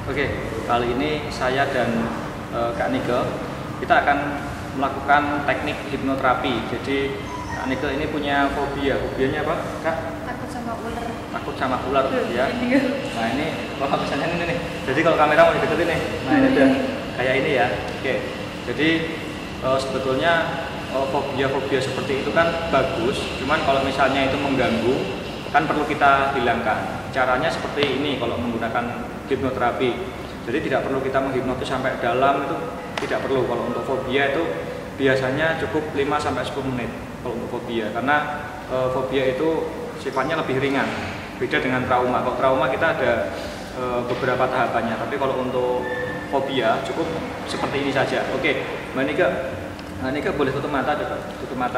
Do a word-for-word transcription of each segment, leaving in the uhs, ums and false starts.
Oke, kali ini saya dan uh, Kak Nike kita akan melakukan teknik hipnoterapi. Jadi Kak Nike ini punya fobia. Fobianya apa, Kak? Takut sama ular. Takut sama ular, ya. Iya. Nah ini kalau misalnya ini nih. Jadi kalau kamera mau dideketin nih. Nah ini udah kayak ini ya. Oke. Jadi uh, sebetulnya uh, fobia-fobia seperti itu kan bagus. Cuman kalau misalnya itu mengganggu, kan perlu kita hilangkan. Caranya seperti ini kalau menggunakan hipnoterapi. Jadi tidak perlu kita menghipnotis sampai dalam, itu tidak perlu. Kalau untuk fobia itu biasanya cukup lima sampai sepuluh menit kalau untuk fobia, karena e, fobia itu sifatnya lebih ringan. Beda dengan trauma. Kalau trauma kita ada e, beberapa tahapannya, tapi kalau untuk fobia cukup seperti ini saja. Oke, Mbak Nike, Mbak Nike boleh tutup mata, coba tutup mata.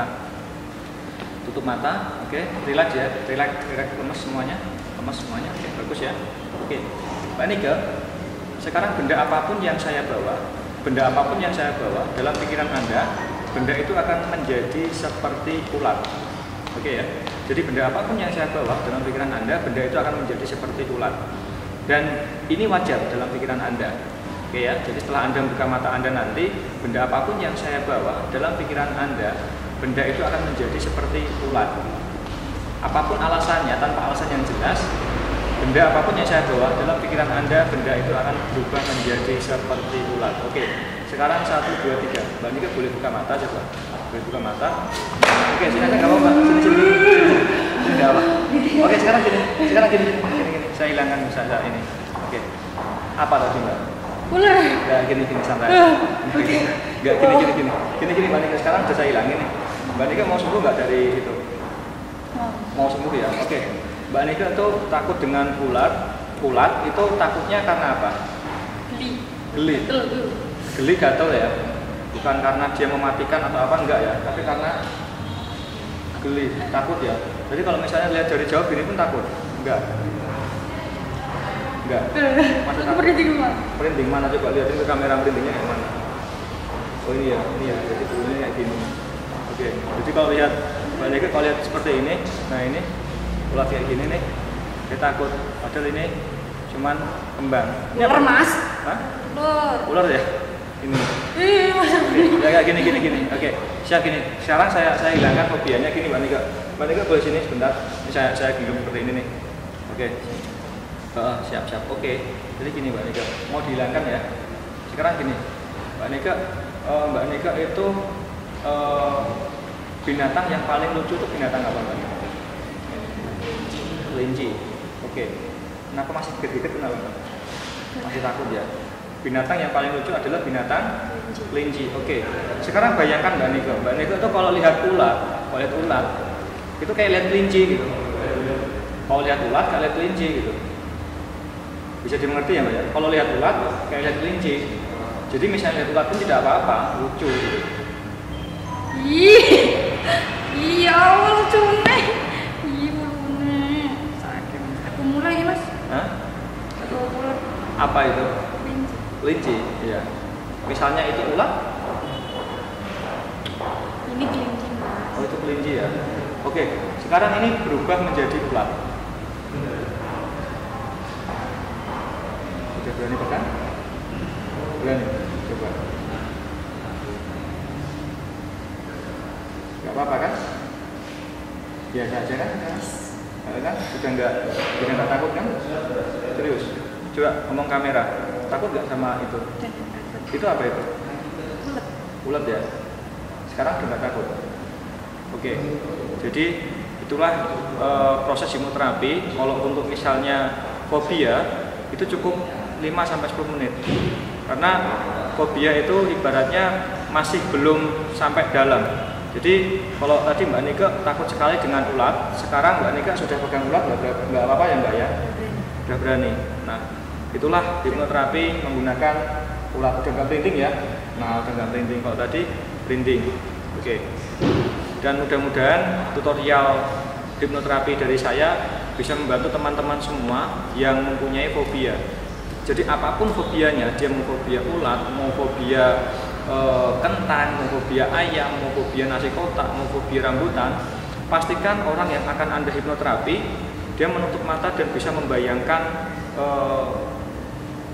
Tutup mata, oke, relax ya, relax, relax, lemes semuanya, lemes semuanya, oke, bagus ya, oke. Mbak Nike, sekarang benda apapun yang saya bawa, benda apapun yang saya bawa dalam pikiran Anda, benda itu akan menjadi seperti ulat, oke ya. Jadi benda apapun yang saya bawa dalam pikiran Anda, benda itu akan menjadi seperti ulat, dan ini wajar dalam pikiran Anda, oke ya. Jadi setelah Anda buka mata Anda nanti, benda apapun yang saya bawa dalam pikiran Anda, benda itu akan menjadi seperti ulat. Apapun alasannya, tanpa alasan yang jelas, benda apapun yang saya bawa dalam pikiran Anda, benda itu akan berubah menjadi seperti ulat. Oke, sekarang satu, dua, tiga. Mbak Nike boleh buka mata coba. Boleh buka mata. Oke, silakan, nggak apa-apa. Sini, sini, sini. Sini, nggak apa. Oke, sekarang gini, sekarang gini, gini, gini. Saya hilangkan misalnya ini. Oke, apa tadi Mbak? Ular. Nggak, gini, gini, santai. Oke. Nggak, gini, gini, gini. Gini, gini, Mbak Nike. Sekarang sudah saya hilangin nih. Mbak Nike mau sembuh nggak dari itu? Mau. Mau sembuh ya? Oke. Mbak Nike itu takut dengan ulat. Ulat itu takutnya karena apa? Geli. Geli. Betul. Geli gatel ya. Bukan karena dia mematikan atau apa, enggak ya, tapi karena geli, takut ya. Jadi kalau misalnya lihat dari jauh gini pun takut? Enggak. Enggak. Masa Aku merinding rumah. Merinding mana, coba lihatin ke kamera merindingnya yang mana? Oh ini ya, ini ya. Jadi bulunya kayak gini. Oke. Jadi kalau lihat Mbak Nike, kalau lihat seperti ini, nah ini ulat kayak gini nih, dia takut. Padahal ini cuman kembang. Ini Ular, Mas. Hah? Ular. Ular ya? Ini. Ih, Mas. Oke, ya kayak gini gini gini. Oke, siap gini. Sekarang saya saya hilangkan fobianya gini Mbak Nike. Mbak Nike boleh sini sebentar. Ini saya saya genggam seperti ini nih. Oke. Uh, siap siap. Oke. Jadi gini Mbak Nike, mau dihilangkan ya. Sekarang gini, Mbak Nike, uh, Mbak Nike itu uh, binatang yang paling lucu itu binatang apa Mbak Nike? Kelinci. Oke. Kenapa masih dikit-dikit kenapa Mbak? Masih takut ya? Binatang yang paling lucu adalah binatang kelinci. Oke. Sekarang bayangkan Mbak Nike. Mbak Nike itu kalau lihat ulat, kalau lihat ulat, itu kayak lihat kelinci gitu. Kalau lihat ulat, kayak lihat kelinci gitu. Bisa dimengerti ya Mbak ya? Kalau lihat ulat, kayak lihat kelinci. Jadi misalnya lihat ulat pun tidak apa-apa, lucu gitu. Ih. Iya, Allah lucu nih. Ih, nih. Sakit. Aku mulai ya, Mas. Hah? Aku ular. Apa itu? Kelinci. Kelinci, iya. Misalnya itu ulat, Ini kelinci, Mas. oh itu kelinci ya. Oke, sekarang ini berubah menjadi ulat. Sudah berani pegang? Berani, coba. Gak apa-apa kan? Biasa aja kan? Kan? kan? Sudah nggak, sudah nggak takut kan? Serius. Coba ngomong kamera. Takut nggak sama itu? Itu apa itu? Ulat. Ulat ya. Sekarang sudah nggak takut. Oke. Jadi itulah e, proses hipnoterapi. Kalau untuk misalnya fobia itu cukup lima sampai sepuluh menit. Karena fobia itu ibaratnya masih belum sampai dalam. Jadi kalau tadi Mbak Nike takut sekali dengan ulat, sekarang Mbak Nike sudah pegang ulat, nggak apa-apa ya Mbak ya? Sudah berani. Nah, itulah hipnoterapi menggunakan ulat. Udah nggak merinding ya? Nah, udah nggak merinding. Kalau tadi merinding. Oke. Dan mudah-mudahan tutorial hipnoterapi dari saya bisa membantu teman-teman semua yang mempunyai fobia. Jadi apapun fobianya, dia mau fobia ulat, mau fobia e, kentang, mau fobia ayam, mau fobia nasi kotak, mau fobia rambutan, pastikan orang yang akan Anda hipnoterapi, dia menutup mata dan bisa membayangkan e,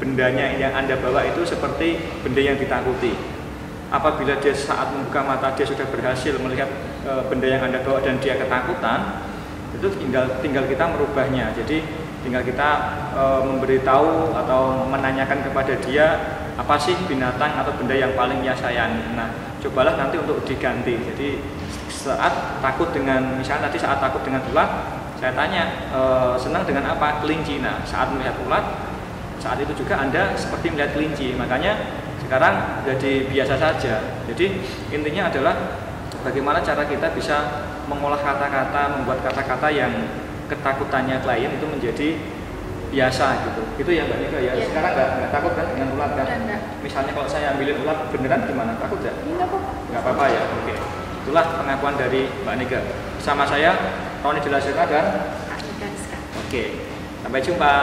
bendanya yang Anda bawa itu seperti benda yang ditakuti. Apabila dia saat membuka mata dia sudah berhasil melihat e, benda yang Anda bawa dan dia ketakutan, itu tinggal tinggal kita merubahnya. Jadi tinggal kita e, memberitahu atau menanyakan kepada dia apa sih binatang atau benda yang paling ia sayangi. Nah, cobalah nanti untuk diganti. Jadi saat takut dengan, misalnya tadi saat takut dengan ulat, saya tanya e, senang dengan apa? Kelinci. Nah, saat melihat ulat, saat itu juga Anda seperti melihat kelinci. Makanya sekarang jadi biasa saja. Jadi intinya adalah bagaimana cara kita bisa mengolah kata-kata, membuat kata-kata yang ketakutannya klien itu menjadi biasa gitu. Itu ya Mbak Nika ya. Ya. Sekarang nggak nggak takut kan dengan ulat kan? Enggak. Misalnya kalau saya ambilin ulat beneran gimana? Takut nggak? Enggak kok. Nggak apa-apa ya. Oke. Itulah pengakuan dari Mbak Nika. Sama saya Roni Jelasirna dan Kak Nika Rizka. oke. Sampai jumpa.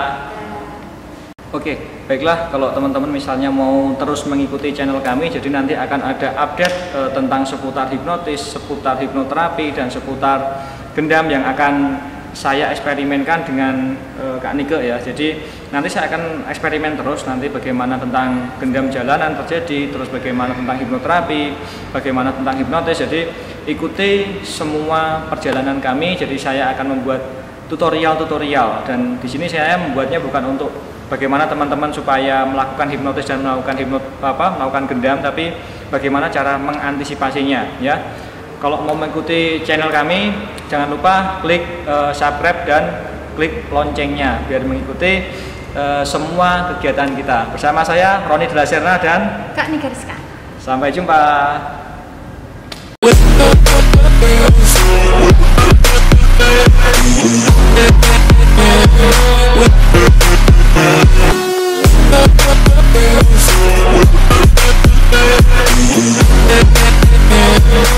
Oke, baiklah kalau teman-teman misalnya mau terus mengikuti channel kami, jadi nanti akan ada update e, tentang seputar hipnotis, seputar hipnoterapi, dan seputar gendam yang akan saya eksperimenkan dengan e, Kak Nike ya. Jadi nanti saya akan eksperimen terus, nanti bagaimana tentang gendam jalanan terjadi, terus bagaimana tentang hipnoterapi, bagaimana tentang hipnotis. Jadi ikuti semua perjalanan kami, jadi saya akan membuat tutorial-tutorial, dan di sini saya membuatnya bukan untuk bagaimana teman-teman supaya melakukan hipnotis dan melakukan hipnot apa melakukan gendam, tapi bagaimana cara mengantisipasinya ya. Kalau mau mengikuti channel kami, jangan lupa klik uh, subscribe dan klik loncengnya biar mengikuti uh, semua kegiatan kita. Bersama saya Roni Jelasirna dan Kak Nika Rizka. Sampai jumpa. We'll be right back.